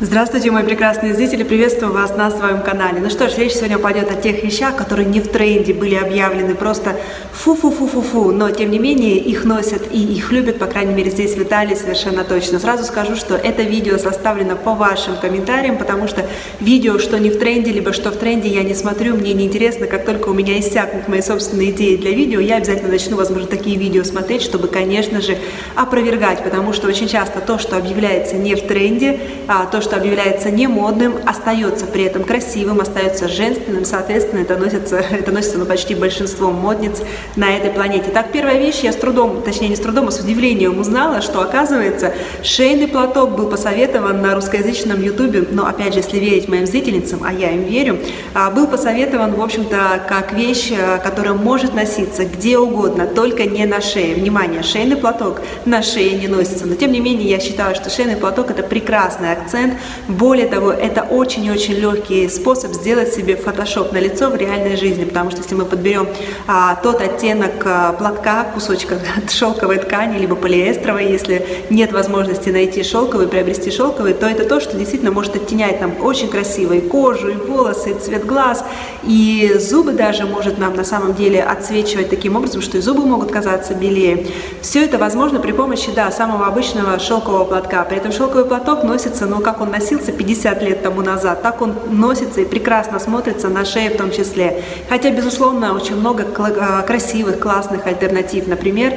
Здравствуйте, мои прекрасные зрители, приветствую вас на своем канале. Ну что ж, речь сегодня пойдет о тех вещах, которые не в тренде, были объявлены просто фу-фу-фу-фу-фу, но тем не менее их носят и их любят, по крайней мере здесь в Италии совершенно точно. Сразу скажу, что это видео составлено по вашим комментариям, потому что видео, что не в тренде, либо что в тренде, я не смотрю, мне не интересно. Как только у меня иссякнут мои собственные идеи для видео, я обязательно начну, возможно, такие видео смотреть, чтобы, конечно же, опровергать, потому что очень часто то, что объявляется не в тренде, то, что объявляется не модным, остается при этом красивым, остается женственным, соответственно, это носится почти большинством модниц на этой планете. Так, первая вещь, я с трудом, точнее не с трудом, а с удивлением узнала, что, оказывается, шейный платок был посоветован на русскоязычном ютубе, но, опять же, если верить моим зрительницам, а я им верю, был посоветован, в общем-то, как вещь, которая может носиться где угодно, только не на шее. Внимание, шейный платок на шее не носится, но, тем не менее, я считаю, что шейный платок – это прекрасный акцент. Более того, это очень-очень легкий способ сделать себе фотошоп на лицо в реальной жизни, потому что если мы подберем тот оттенок платка, кусочка шелковой ткани, либо полиэстровой, если нет возможности найти шелковый, приобрести шелковый, то это то, что действительно может оттенять нам очень красиво и кожу, и волосы, и цвет глаз, и зубы даже может нам на самом деле отсвечивать таким образом, что и зубы могут казаться белее. Все это возможно при помощи, да, самого обычного шелкового платка. При этом шелковый платок носится, ну, как он носился 50 лет тому назад, так он носится и прекрасно смотрится на шее в том числе. Хотя, безусловно, очень много красивых, классных альтернатив. Например,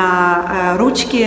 на ручки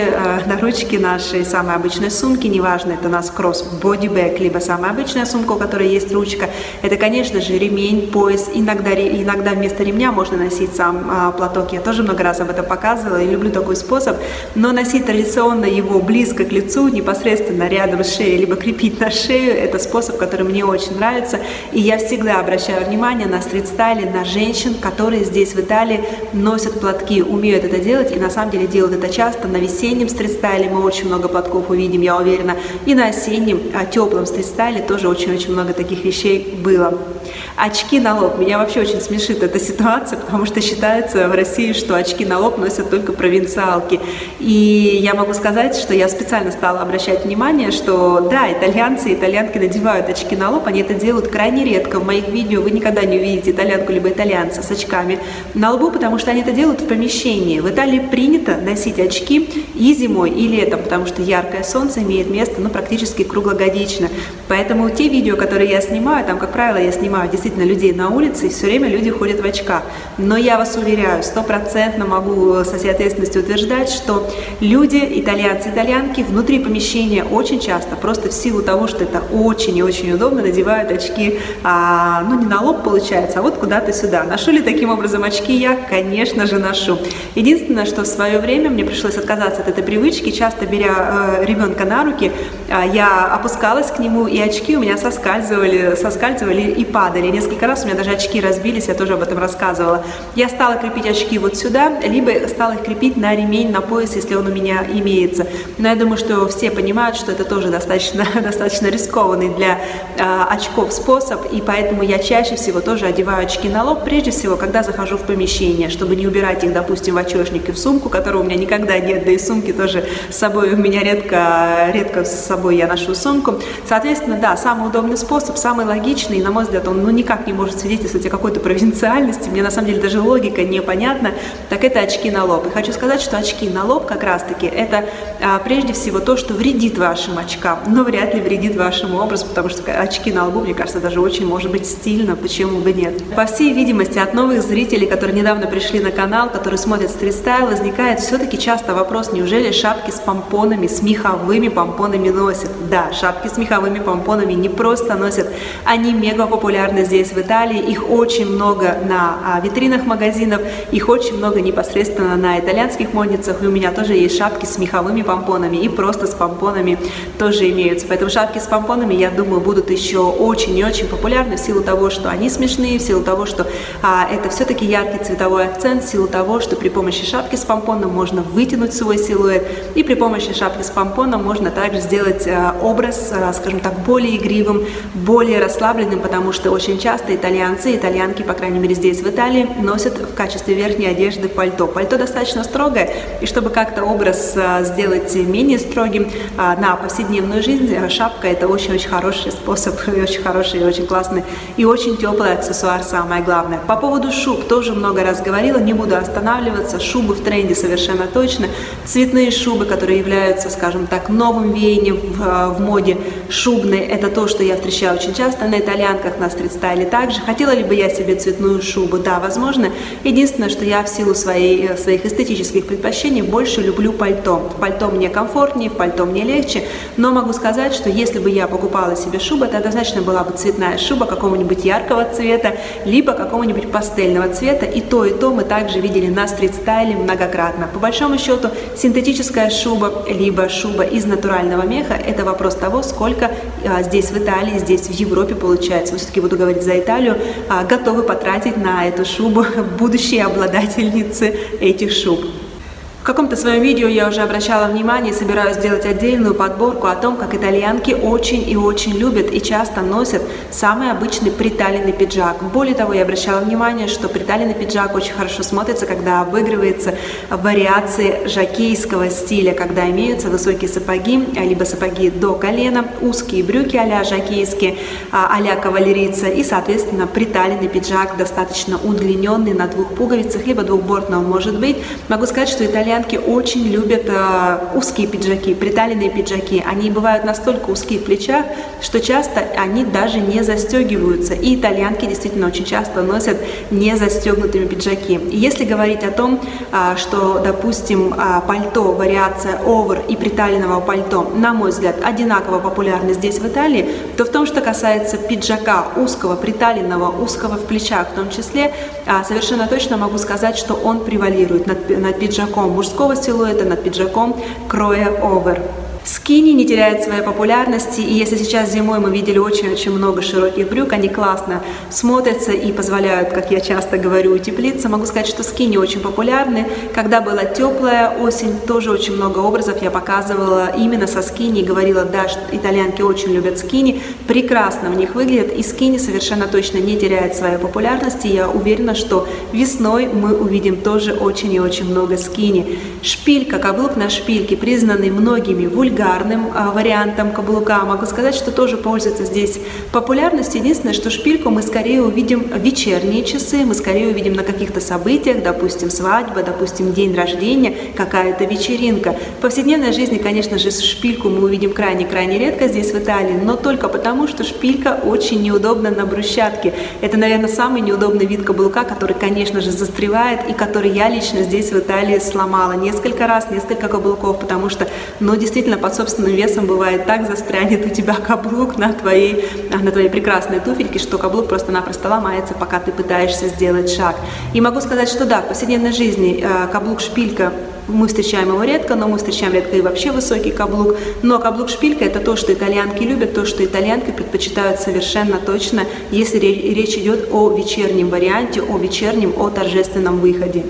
нашей самой обычной сумки, неважно, это у нас кросс-бодибэк, либо самая обычная сумка, у которой есть ручка. Это, конечно же, ремень, пояс. Иногда вместо ремня можно носить сам платок. Я тоже много раз об этом показывала и люблю такой способ. Но носить традиционно его близко к лицу, непосредственно рядом с шеей, либо крепить на шею, это способ, который мне очень нравится. И я всегда обращаю внимание на стрит-стайле, на женщин, которые здесь в Италии носят платки, умеют это делать и на самом деле делают это часто. На весеннем стрит-стайле мы очень много платков увидим, я уверена. И на осеннем, теплом стрит-стайле тоже очень-очень много таких вещей было. Очки на лоб. Меня вообще очень смешит эта ситуация, потому что считается в России, что очки на лоб носят только провинциалки. И я могу сказать, что я специально стала обращать внимание, что да, итальянцы и итальянки надевают очки на лоб, они это делают крайне редко. В моих видео вы никогда не увидите итальянку либо итальянца с очками на лбу, потому что они это делают в помещении. В Италии принято носить очки и зимой, и летом, потому что яркое солнце имеет место, ну, практически круглогодично. Поэтому те видео, которые я снимаю, там, как правило, я снимаю действительно людей на улице, и все время люди ходят в очках. Но я вас уверяю, 100% могу со всей ответственностью утверждать, что люди, итальянцы, итальянки, внутри помещения очень часто, просто в силу того, что это очень и очень удобно, надевают очки, ну, не на лоб получается, а вот куда-то сюда. Ношу ли таким образом очки я? Конечно же, ношу. Единственное, что в свое время мне пришлось отказаться от этой привычки, часто беря ребенка на руки, я опускалась к нему, и очки у меня соскальзывали и падали. Несколько раз у меня даже очки разбились, я тоже об этом рассказывала. Я стала крепить очки вот сюда, либо стала их крепить на ремень, на пояс, если он у меня имеется. Но я думаю, что все понимают, что это тоже достаточно рискованный для очков способ, и поэтому я чаще всего тоже одеваю очки на лоб, прежде всего, когда захожу в помещение, чтобы не убирать их, допустим, в очешник и в сумку, которой у меня никогда нет, да и сумки тоже с собой у меня редко с собой я ношу сумку. Соответственно, да, самый удобный способ, самый логичный, и, на мой взгляд, он никак не может свидетельствовать о какой-то провинциальности, мне на самом деле даже логика непонятна, так это очки на лоб. И хочу сказать, что очки на лоб как раз-таки это прежде всего то, что вредит вашим очкам, но вряд ли вредит вашему образу, потому что очки на лбу, мне кажется, даже очень может быть стильно, почему бы нет. По всей видимости, от новых зрителей, которые недавно пришли на канал, которые смотрят стрит-стайл, возникает все-таки часто вопрос, неужели шапки с помпонами, с меховыми помпонами носят? Да, шапки с меховыми помпонами не просто носят, они мега популярны здесь в Италии, их очень много на витринах магазинов, их очень много непосредственно на итальянских модницах, и у меня тоже есть шапки с меховыми помпонами, и просто с помпонами тоже имеются. Поэтому шапки с помпонами, я думаю, будут еще очень и очень популярны в силу того, что они смешные, в силу того, что это все-таки яркий цветовой акцент, в силу того, что при помощи шапки с помпоном можно вытянуть свой силуэт, и при помощи шапки с помпоном можно также сделать образ, скажем так, более игривым, более расслабленным, потому что очень часто итальянцы, итальянки, по крайней мере здесь в Италии, носят в качестве верхней одежды пальто. Пальто достаточно строгое, и чтобы как-то образ сделать менее строгим на повседневную жизнь, шапка – это очень-очень хороший способ, и очень хороший, и очень классный, и очень теплый аксессуар, самое главное. По поводу шуб тоже много раз говорила, не буду останавливаться. Шубы в тренде совершенно точно. Цветные шубы, которые являются, скажем так, новым веянием в моде шубной, это то, что я встречаю очень часто на итальянках, на стрит-стайле также. Хотела ли бы я себе цветную шубу? Да, возможно. Единственное, что я в силу своих эстетических предпочтений больше люблю пальто. В пальто мне комфортнее, в пальто мне легче, но могу сказать, что если бы я покупала себе шубу, это однозначно была бы цветная шуба какого-нибудь яркого цвета, либо какого-нибудь пастельного цвета, и то мы также видели на стрит-стайле многократно. По большому счету, синтетическая шуба, либо шуба из натурального меха, это вопрос того, сколько здесь в Италии, здесь в Европе получается, все-таки буду говорить за Италию, готовы потратить на эту шубу будущие обладательницы этих шуб. В каком-то своем видео я уже обращала внимание и собираюсь сделать отдельную подборку о том, как итальянки очень и очень любят и часто носят самый обычный приталенный пиджак. Более того, я обращала внимание, что приталенный пиджак очень хорошо смотрится, когда обыгрывается вариации жокейского стиля, когда имеются высокие сапоги, либо сапоги до колена, узкие брюки а-ля жокейские, а-ля кавалерица и, соответственно, приталенный пиджак, достаточно удлиненный на двух пуговицах, либо двухбортный он может быть. Могу сказать, что итальянки очень любят узкие пиджаки, приталенные пиджаки. Они бывают настолько узкие в плечах, что часто они даже не застегиваются. И итальянки действительно очень часто носят не застегнутыми пиджаки. И если говорить о том, что, допустим, пальто, вариация овер и приталенного пальто, на мой взгляд, одинаково популярны здесь в Италии, то в том, что касается пиджака узкого, приталенного, узкого в плечах в том числе, совершенно точно могу сказать, что он превалирует над пиджаком мужского силуэта, над пиджаком кроя овер. Скини не теряет своей популярности, и если сейчас зимой мы видели очень-очень много широких брюк, они классно смотрятся и позволяют, как я часто говорю, утеплиться, могу сказать, что скини очень популярны. Когда была теплая осень, тоже очень много образов я показывала именно со скини, и говорила, да, что итальянки очень любят скини, прекрасно в них выглядят, и скини совершенно точно не теряет своей популярности. Я уверена, что весной мы увидим тоже очень и очень много скини. Шпилька, каблук на шпильке, признанный многими вульгарным вариантом каблука, могу сказать, что тоже пользуется здесь популярностью. Единственное, что шпильку мы скорее увидим в вечерние часы, мы скорее увидим на каких-то событиях, допустим, свадьба, допустим, день рождения, какая-то вечеринка. В повседневной жизни, конечно же, шпильку мы увидим крайне-крайне редко здесь в Италии, но только потому, что шпилька очень неудобна на брусчатке. Это, наверное, самый неудобный вид каблука, который, конечно же, застревает и который я лично здесь в Италии сломала несколько раз, несколько каблуков, потому что, ну, действительно, под собственным весом бывает так застрянет у тебя каблук на твоей прекрасной туфельке, что каблук просто-напросто ломается, пока ты пытаешься сделать шаг. И могу сказать, что да, в повседневной жизни каблук-шпилька, мы встречаем его редко, но мы встречаем редко и вообще высокий каблук. Но каблук-шпилька – это то, что итальянки любят, то, что итальянки предпочитают совершенно точно, если речь идет о вечернем варианте, о вечернем, о торжественном выходе.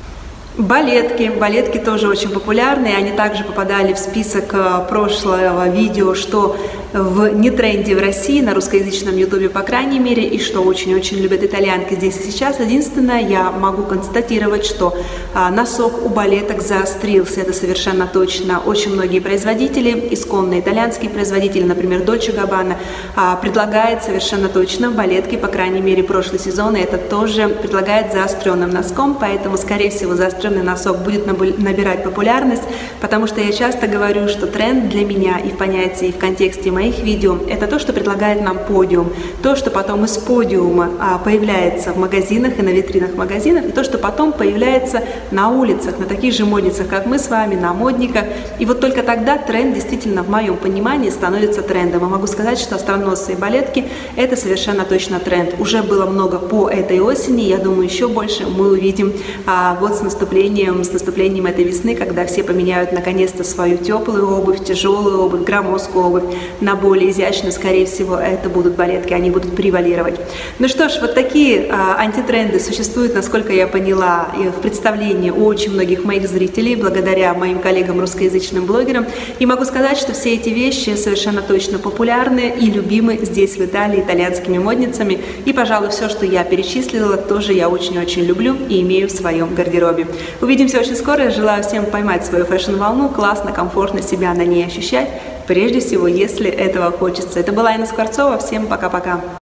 Балетки тоже очень популярны, они также попадали в список прошлого видео, что не тренде в России, на русскоязычном ютубе по крайней мере, и что очень-очень любят итальянки здесь и сейчас. Единственное, я могу констатировать, что носок у балеток заострился, это совершенно точно. Очень многие производители, исконные итальянские производители, например, Dolce Gabbana, предлагает совершенно точно балетки, по крайней мере, прошлый сезон, и это тоже предлагает заостренным носком, поэтому, скорее всего, заостренный носок будет набирать популярность, потому что я часто говорю, что тренд для меня и в понятии, и в контексте моих видео – это то, что предлагает нам подиум, то, что потом из подиума появляется в магазинах и на витринах магазинов, и то, что потом появляется на улицах, на таких же модницах, как мы с вами, на модниках. И вот только тогда тренд действительно, в моем понимании, становится трендом. И могу сказать, что остроносые балетки – это совершенно точно тренд. Уже было много по этой осени, я думаю, еще больше мы увидим вот с наступлением этой весны, когда все поменяют наконец-то свою теплую обувь, тяжелую обувь, громоздкую обувь на более изящную, скорее всего, это будут балетки, они будут превалировать. Ну что ж, вот такие антитренды существуют, насколько я поняла, и в представлении у очень многих моих зрителей, благодаря моим коллегам русскоязычным блогерам. И могу сказать, что все эти вещи совершенно точно популярны и любимы здесь, в Италии, итальянскими модницами. И, пожалуй, все, что я перечислила, тоже я очень-очень люблю и имею в своем гардеробе. Увидимся очень скоро. Желаю всем поймать свою фэшн-волну, классно, комфортно себя на ней ощущать. прежде всего, если этого хочется. Это была Инна Скворцова. Всем пока-пока.